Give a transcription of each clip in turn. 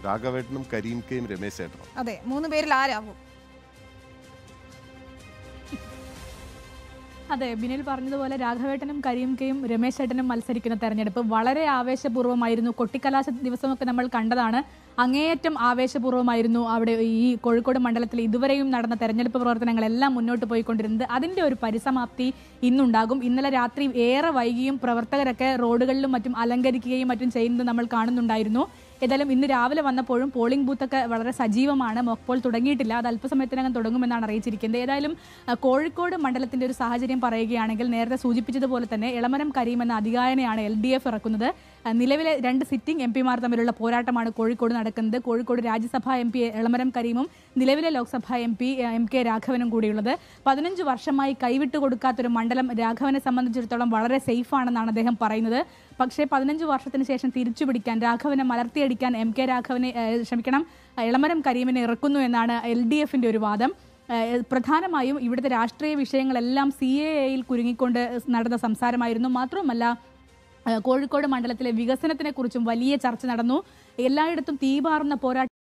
രാഘവേട്ടനും കരീം കെയും രമേശ് ചേട്ടനും. അതെ, 3 പേരിൽ ആരാകും? അതെ, ബിനിൽ പറഞ്ഞതുപോലെ രാഘവേട്ടനും കരീം കെയും രമേശ് ചേട്ടനും മത്സരിക്കുന്ന തെരഞ്ഞെടുപ്പ് വളരെ ആവേശപൂർവ്വമായിരുന്നു. കൊട്ടിക്കലാശ ദിവസമൊക്കെ നമ്മൾ കണ്ടതാണ്. അങ്ങേയറ്റം ആവേശപൂർവ്വമായിരുന്നു അവിടെ ഈ കോഴിക്കോട് മണ്ഡലത്തിൽ ഇതുവരെയും നടന്ന തെരഞ്ഞെടുപ്പ് പ്രവർത്തനങ്ങളെല്ലാം മുന്നോട്ട് പോയിക്കൊണ്ടിരുന്നത്. അതിൻ്റെ ഒരു പരിസമാപ്തി ഇന്നുണ്ടാകും. ഇന്നലെ രാത്രി ഏറെ വൈകിയും പ്രവർത്തകരൊക്കെ റോഡുകളിലും മറ്റും അലങ്കരിക്കുകയും മറ്റും ചെയ്യുന്നത് നമ്മൾ കാണുന്നുണ്ടായിരുന്നു. ഏതായാലും ഇന്ന് രാവിലെ വന്നപ്പോഴും പോളിംഗ് ബൂത്തൊക്കെ വളരെ സജീവമാണ്. മോക്ക് പോൾ തുടങ്ങിയിട്ടില്ല, അത് അല്പസമയത്തിനകം തുടങ്ങുമെന്നാണ് അറിയിച്ചിരിക്കുന്നത്. ഏതായാലും കോഴിക്കോട് മണ്ഡലത്തിൻ്റെ ഒരു സാഹചര്യം പറയുകയാണെങ്കിൽ നേരത്തെ സൂചിപ്പിച്ചതുപോലെ തന്നെ എളമരം കരീം എന്ന അതികായനെയാണ് LDF ഇറക്കുന്നത്. നിലവിലെ 2 സിറ്റിംഗ് MP മാർ തമ്മിലുള്ള പോരാട്ടമാണ് കോഴിക്കോട് നടക്കുന്നത്. കോഴിക്കോട് രാജ്യസഭാ MP എളമരം കരീമും നിലവിലെ ലോക്സഭാ MP MK രാഘവനും കൂടിയുള്ളത്. 15 വർഷമായി കൈവിട്ടു കൊടുക്കാത്തൊരു മണ്ഡലം രാഘവനെ സംബന്ധിച്ചിടത്തോളം വളരെ സേഫാണെന്നാണ് അദ്ദേഹം പറയുന്നത്. പക്ഷേ 15 വർഷത്തിന് ശേഷം തിരിച്ചുപിടിക്കാൻ രാഘവനെ മലർത്തിയടിക്കാൻ എളമരം കരീമിനെ ഇറക്കുന്നു എന്നാണ് LDFൻ്റെ ഒരു വാദം. പ്രധാനമായും ഇവിടുത്തെ രാഷ്ട്രീയ വിഷയങ്ങളെല്ലാം CAAയിൽ കുരുങ്ങിക്കൊണ്ട് നടന്ന സംസാരമായിരുന്നു. മാത്രവുമല്ല കോഴിക്കോട് മണ്ഡലത്തിലെ വികസനത്തിനെ കുറിച്ചും വലിയ ചർച്ച നടന്നു. എല്ലായിടത്തും തീപാറുന്ന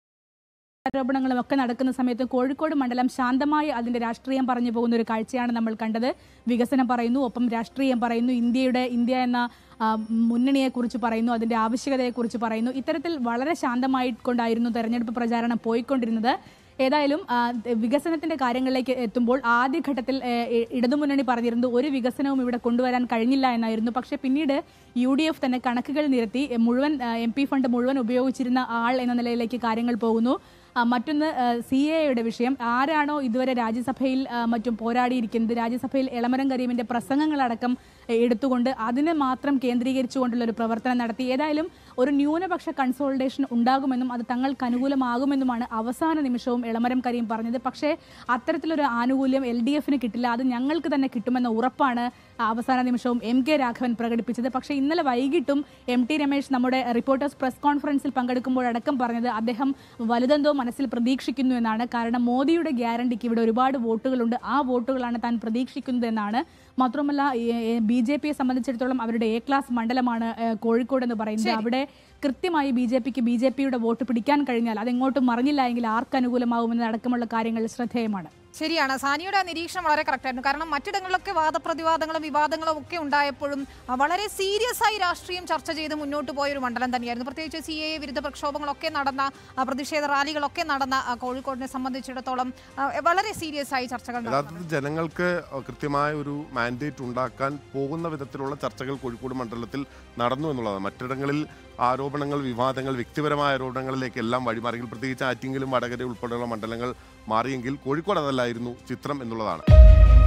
ആരോപണങ്ങളും ഒക്കെ നടക്കുന്ന സമയത്ത് കോഴിക്കോട് മണ്ഡലം ശാന്തമായി അതിൻ്റെ രാഷ്ട്രീയം പറഞ്ഞു പോകുന്ന ഒരു കാഴ്ചയാണ് നമ്മൾ കണ്ടത്. വികസനം പറയുന്നു, ഒപ്പം രാഷ്ട്രീയം പറയുന്നു, ഇന്ത്യ എന്ന മുന്നണിയെക്കുറിച്ച് പറയുന്നു, അതിൻ്റെ ആവശ്യകതയെക്കുറിച്ച് പറയുന്നു. ഇത്തരത്തിൽ വളരെ ശാന്തമായിക്കൊണ്ടായിരുന്നു തെരഞ്ഞെടുപ്പ് പ്രചാരണം പോയിക്കൊണ്ടിരുന്നത്. ഏതായാലും വികസനത്തിൻ്റെ കാര്യങ്ങളിലേക്ക് എത്തുമ്പോൾ ആദ്യഘട്ടത്തിൽ ഇടതുമുന്നണി പറഞ്ഞിരുന്നത് ഒരു വികസനവും ഇവിടെ കൊണ്ടുവരാൻ കഴിഞ്ഞില്ല എന്നായിരുന്നു. പക്ഷേ പിന്നീട് UDF തന്നെ കണക്കുകൾ നിരത്തി മുഴുവൻ MP ഫണ്ട് മുഴുവൻ ഉപയോഗിച്ചിരുന്ന ആൾ എന്ന നിലയിലേക്ക് കാര്യങ്ങൾ പോകുന്നു. മറ്റൊന്ന് CAAയുടെ വിഷയം. ആരാണോ ഇതുവരെ രാജ്യസഭയിൽ മറ്റും പോരാടിയിരിക്കുന്നത്, രാജ്യസഭയിൽ എളമരം കരീമിൻ്റെ പ്രസംഗങ്ങളടക്കം എടുത്തുകൊണ്ട് അതിനെ മാത്രം കേന്ദ്രീകരിച്ചുകൊണ്ടുള്ള ഒരു പ്രവർത്തനം നടത്തി. ഏതായാലും ഒരു ന്യൂനപക്ഷ കൺസോളിഡേഷൻ ഉണ്ടാകുമെന്നും അത് തങ്ങൾക്ക് അനുകൂലമാകുമെന്നുമാണ് അവസാന നിമിഷവും എളമരം കരീം പറഞ്ഞത്. പക്ഷേ അത്തരത്തിലൊരു ആനുകൂല്യം LDFന് കിട്ടില്ല, അത് ഞങ്ങൾക്ക് തന്നെ കിട്ടുമെന്ന ഉറപ്പാണ് അവസാന നിമിഷവും MK രാഘവൻ പ്രകടിപ്പിച്ചത്. പക്ഷേ ഇന്നലെ വൈകിട്ടും MT രമേശ് നമ്മുടെ റിപ്പോർട്ടേഴ്സ് പ്രസ് കോൺഫറൻസിൽ പങ്കെടുക്കുമ്പോഴടക്കം പറഞ്ഞത് അദ്ദേഹം വലുതെന്തോ മനസ്സിൽ പ്രതീക്ഷിക്കുന്നു എന്നാണ്. കാരണം മോദിയുടെ ഗ്യാരണ്ടിക്ക് ഇവിടെ ഒരുപാട് വോട്ടുകളുണ്ട്, ആ വോട്ടുകളാണ് താൻ പ്രതീക്ഷിക്കുന്നത് എന്നാണ്. മാത്രമല്ല BJPയെ സംബന്ധിച്ചിടത്തോളം അവരുടെ A ക്ലാസ് മണ്ഡലമാണ് കോഴിക്കോട് എന്ന് പറയുന്നത്. അവിടെ കൃത്യമായി BJPയുടെ വോട്ട് പിടിക്കാൻ കഴിഞ്ഞാൽ അതെങ്ങോട്ടും മറിഞ്ഞില്ല എങ്കിൽ ആർക്ക് അനുകൂലമാകുമെന്നതടക്കമുള്ള കാര്യങ്ങൾ ശ്രദ്ധേയമാണ്. ശരിയാണ്, സാനിയുടെ നിരീക്ഷണം വളരെ കറക്റ്റായിരുന്നു. കാരണം മറ്റിടങ്ങളിലൊക്കെ വാദപ്രതിവാദങ്ങളും വിവാദങ്ങളും ഒക്കെ ഉണ്ടായപ്പോഴും വളരെ സീരിയസ് ആയി രാഷ്ട്രീയം ചർച്ച ചെയ്ത് മുന്നോട്ട് പോയൊരു മണ്ഡലം തന്നെയായിരുന്നു. പ്രത്യേകിച്ച് CAA വിരുദ്ധ പ്രക്ഷോഭങ്ങളൊക്കെ നടന്ന, പ്രതിഷേധ റാലികളൊക്കെ നടന്ന കോഴിക്കോടിനെ സംബന്ധിച്ചിടത്തോളം വളരെ സീരിയസ് ആയി ചർച്ചകൾ നടന്നു. ജനങ്ങൾക്ക് കൃത്യമായ ഒരു മാൻഡേറ്റ് ഉണ്ടാക്കാൻ പോകുന്ന വിധത്തിലുള്ള ചർച്ചകൾ കോഴിക്കോട് മണ്ഡലത്തിൽ നടന്നു എന്നുള്ളതാണ്. മറ്റിടങ്ങളിൽ ആരോപണങ്ങൾ, വിവാദങ്ങൾ, വ്യക്തിപരമായ ആരോപണങ്ങളിലേക്ക് എല്ലാം വഴിമാറിയെങ്കിൽ, പ്രത്യേകിച്ച് ആറ്റിങ്ങലും വടകര ഉൾപ്പെടെയുള്ള മണ്ഡലങ്ങൾ മാറിയെങ്കിൽ കോഴിക്കോട് അതല്ലായിരുന്നു ചിത്രം എന്നുള്ളതാണ്.